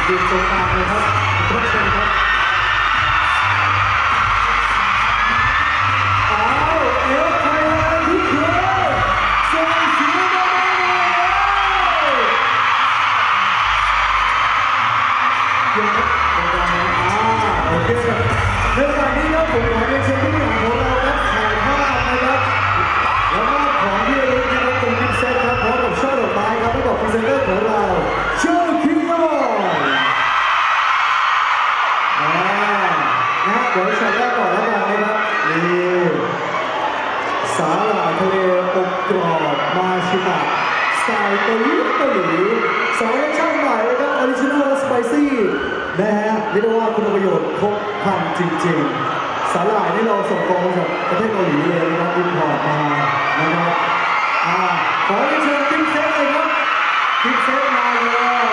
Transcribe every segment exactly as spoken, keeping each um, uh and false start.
หยุดตรงกลางเลยครับทุกคนครับอ้าวเอลไทยแลนด์ทุกคนส่งเสียงมาเลยเดี๋ยวครับตรงกลางนะอ่าโอเคในการนี้ครับผมขอเรียนเชิญผู้บริหารของเราครับถ่ายภาพนะครับแล้วก็ของที่ระลึกนะครับเป็นกิฟต์เซตครับพร้อมกับช่อดอกไม้ครับให้กับพรีเซนเตอร์ของเราเชิญคิวนะเดี๋ยวช็อตแรกก่อนแล้วกันนะครับนี่สาหร่ายทะเลอบกรอบมาชิตะสไตล์เกาหลีเกาหลีสองรสชาติใหม่นะครับออริจินอลสไปซี่นะฮะเรียกได้ว่าคุณประโยชน์ครบครันจริงๆสาหร่ายที่เราส่งตรงมาจากประเทศเกาหลีเลยนะครับอินพอร์ตมานะครับอ่าขอเรียนเชิญกิฟต์เซตเลยครับกิฟต์เซตมาเลย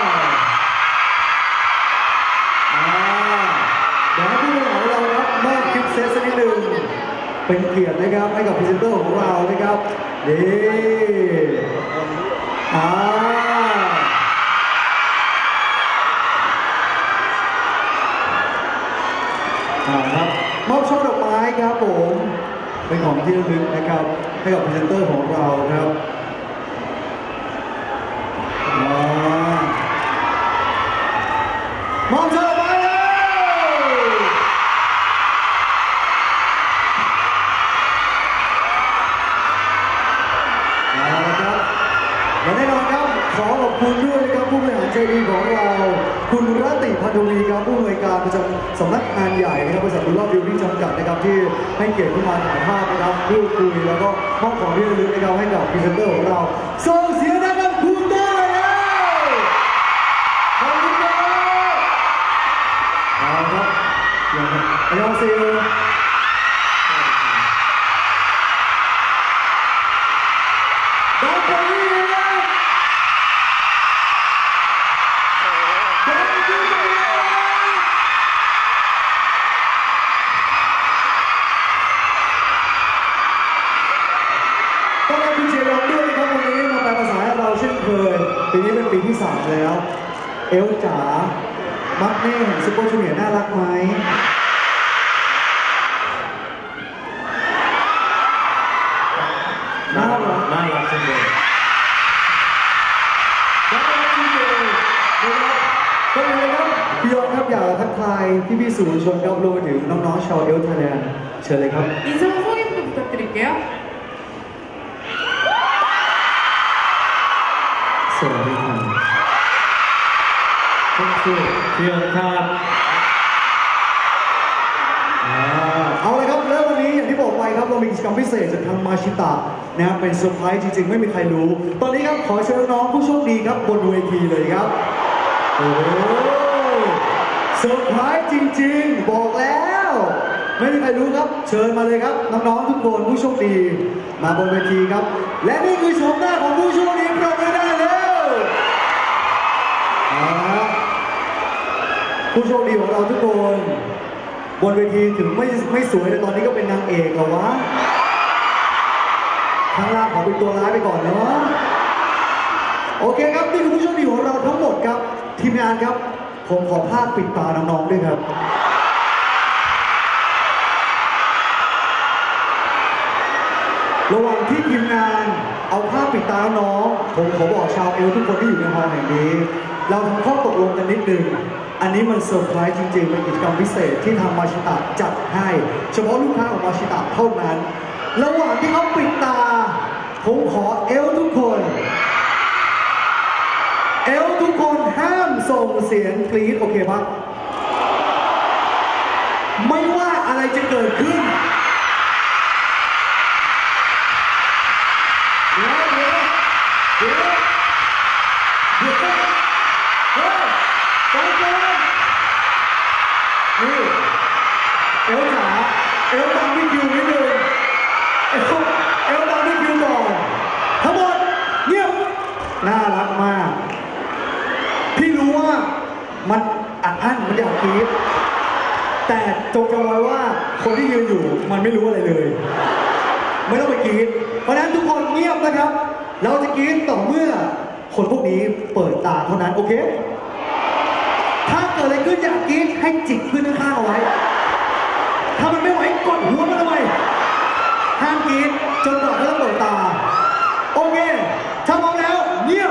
เดี๋ยวให้ผู้บริหารเราครับมอบกิฟต์เซตสักนิดหนึ่งเป็นเกียรตินะครับให้กับพรีเซนเตอร์ของเรานะครับนี่อ่าอ่าครับมอบช่อดอกไม้ครับผมเป็นของที่ระลึกนะครับให้กับพรีเซนเตอร์ของเราครับมอบช่อดอกไม้และแน่นอนครับขอขอบคุณด้วยนะครับผู้บริหารใจดีของเราคุณรัตติพันธวีครับผู้อำนวยการประจำสำนักงานใหญ่นะครับบริษัทบุญรอดบิวติ้งจำกัดนะครับที่ให้เกียรติขึ้นมาถ่ายภาพนะครับพูดคุยแล้วก็มอบของที่ระลึกนะครับให้กับพรีเซนเตอร์ของเราส่งเสียงดังกับคุณได้เลยขอบคุณครับเอาครับอันยองเซโยต้องรับคุณเชียร์ร้องด้วยนะครับวันนี้มาแปลภาษาให้เราเช่นเคยปีนี้เป็นปีที่สามแล้วเอลจ๋ามักแม่เห็นซุปเปอร์จูเนียร์น่ารักไหมน่ารักน่ารักจังเลยน่ารักจังเลยนะครับก็เลยครับพี่ยอดครับอยากทักทายพี่พี่สื่อมวลชนครับรวมไปถึงน้องๆชาวเอลไทยแลนด์เชิญเลยครับ 인사소개부탁드릴게요 สวัสดีครับคุณครูเพียงครับเอาเลยครับแล้ววันนี้อย่างที่บอกไปครับเรามีกิจกรรมพิเศษจากทางมาชิตะนะครับเป็นเซอร์ไพรส์จริงๆไม่มีใครรู้ตอนนี้ครับขอเชิญน้องผู้โชคดีครับบนเวทีเลยครับโอ้เซอร์ไพรส์จริงๆบอกแล้วไม่มีใครรู้ครับเชิญมาเลยครับน้องๆทุกคนผู้โชคดีมาบนเวทีครับและนี่คือชมหน้าของผู้โชคดีปรบมือได้แล้วผู้โชคดีของเราทุกคนบนเวทีถึงไม่ไม่สวยแต่ตอนนี้ก็เป็นนางเอกแล้ววะข้างล่างขอเป็นตัวร้ายไปก่อนเนาะโอเคครับนี่คือผู้โชคดีของเราทั้งหมดครับทีมงานครับผมขอภาพปิดตาน้องๆด้วยครับระหว่างที่ทีมงานเอาผ้าปิดตาน้องผมขอบอกชาวเอลทุกคนที่อยู่ในฮอลล์แห่งนี้เราทำข้อตกลงกันนิดนึงอันนี้มันเซอร์ไพรส์จริงๆเป็นกิจกรรมพิเศษที่ทางมาชิตะจัดให้เฉพาะลูกค้าของมาชิตะเท่านั้นระหว่างที่เขาปิดตาผมขอเอลทุกคนเอลทุกคนห้ามส่งเสียงกรี๊ดโอเคปะไม่ว่าอะไรจะเกิดขึ้นเดี๋ยวเดี๋ยวเดี๋ยวเดี๋ยวเฮ้ยใจเย็นนี่เอลจ๋าเอลตามพี่คิวนิดนึงเอลเอลตามพี่คิวก่อนทั้งหมดเงียบน่ารักมากพี่รู้ว่ามันอัดอั้นมันอยากกรี๊ดแต่จงจำไว้ว่าคนที่ยืนอยู่มันไม่รู้อะไรเลยไม่ต้องไปกรี๊ดเพราะฉะนั้นทุกคนเงียบนะครับเราจะกรี๊ดต่อเมื่อคนพวกนี้เปิดตาเท่านั้นโอเคถ้าเกิดอะไรขึ้นอยากกรี๊ดให้จิกขึ้นข้างๆเอาไว้ ถ้ามันไม่ไหวกดหัวมันเอาไว้ห้ามกรี๊ดจนกว่าเขาจะเปิดตา โอเค ถ้าพร้อมแล้วเงียบ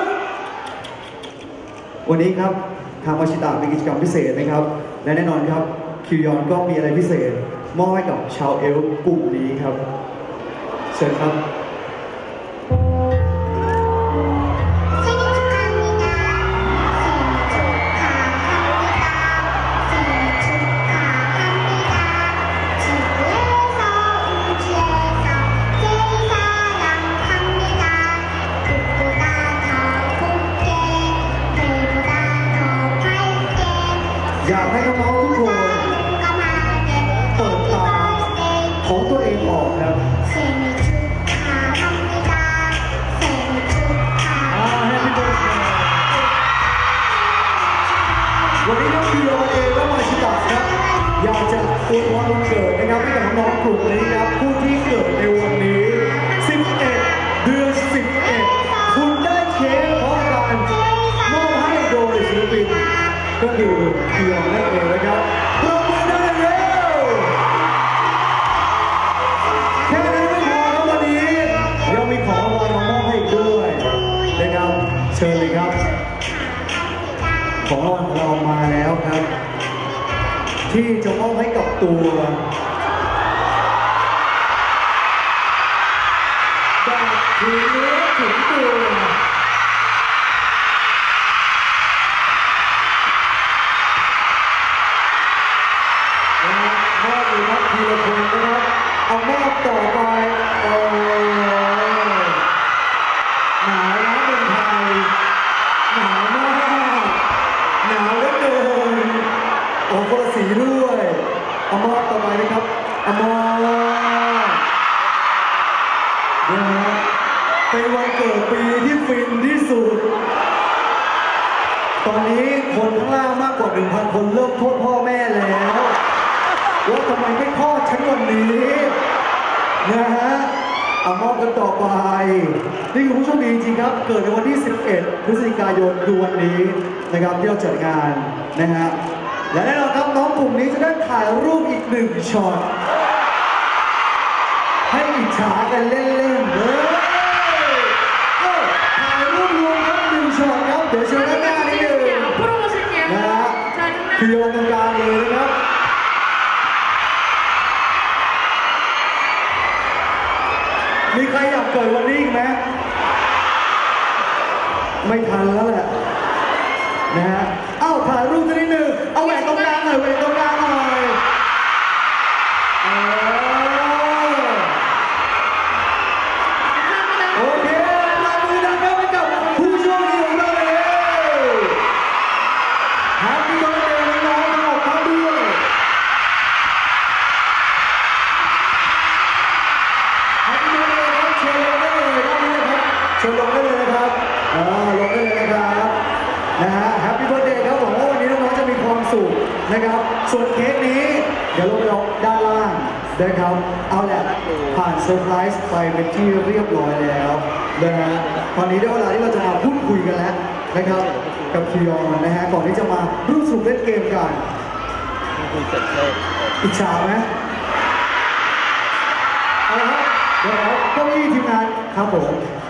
วันนี้ครับทางวชิตามีกิจกรรมพิเศษนะครับ และแน่นอนครับคิวยอนก็มีอะไรพิเศษมอบให้กับชาวเอลฟ์กลุ่มนี้ครับ เชิญครับ อยากให้น้องๆทุกคนเปิดตาของตัวเองออกครับวันนี้น้องคิโยเองและมาชิตะครับอยากจะอวยพรวันเกิดนะครับให้กับน้องๆกลุ่มนี้ครับผู้ที่เกิดในวันนี้ สิบเอ็ด เดือน สิบเอ็ด คุณได้เค้กพร้อมกันมอบให้โดยศิลปินก็คือคิโยนั่นเองนะครับปรบมือได้เร็วแค่นั้นไม่พอครับวันนี้ยังมีของรางวัลมามอบให้อีกด้วยนะครับเชิญเลยครับของรางวัลของเรามาแล้วครับ ที่จะมอบให้กับตัวแบบถึงเนื้อถึงตัวมอบเลยครับทีละคนนะครับเอามอบต่อไปโอ้หนาวนะเมืองไทยหนาวมากหนาวเหลือเกินโอ้โหสีด้วยเอามอบต่อไปนะครับเอามอบนะฮะเป็นวันเกิดปีที่ฟินที่สุดตอนนี้คนข้างล่างมากกว่า หนึ่งพัน คนเริ่มโทษพ่อแม่แล้วว่าทำไมไม่คลอดฉันวันนี้นะฮะเอามอบกันต่อไปนี่คือผู้โชคดีจริงครับเกิดในวันที่ สิบเอ็ด พฤศจิกายนคือวันนี้นะครับที่เราจัดงานนะฮะและแน่นอนครับน้องกลุ่มนี้จะได้ถ่ายรูปอีกหนึ่งช็อตให้อิจฉากันเล่นๆเลยเอ้าถ่ายรูปรวมครับหนึ่งช็อตครับเดี๋ยวเชิญด้านหน้านิดนึงนะฮะคือโยนตรงกลางเลยนะครับมีใครอยากเกิดวันนี้อีกไหมไม่ทันแล้วแหละนะฮะเอ้าถ่ายรูปสักนิดนึงเอาแหวนตรงกลางหน่อยแหวนตรงกลางหน่อยเออโอเคปรบมือดังๆให้กับผู้โชคดีของเราเลยแฮปปี้เบิร์ธเดย์น้องๆทั้งหมดครับด้วยแฮปปี้เบิร์ธเดย์ครับเชิญลงได้เลยรอบนี้นะครับเชิญลงได้เลยนะครับอ่าลงได้เลยนะครับนะฮะแฮปปี้เบิร์ธเดย์ครับหวังว่าวันนี้น้องๆจะมีความสุขนะครับส่วนเค้กนี้เดี๋ยวลงไปรอด้านล่างนะครับเอาแหละผ่านเซอร์ไพรส์ไปเป็นที่เรียบร้อยแล้วนะฮะตอนนี้ได้เวลาที่เราจะมาพูดคุยกันแล้วนะครับกับคิยอนนะฮะก่อนที่จะมาร่วมสนุกเล่นเกมกันอิจฉาไหมเอาละครับเดี๋ยวเก้าอี้ทีมงานครับผม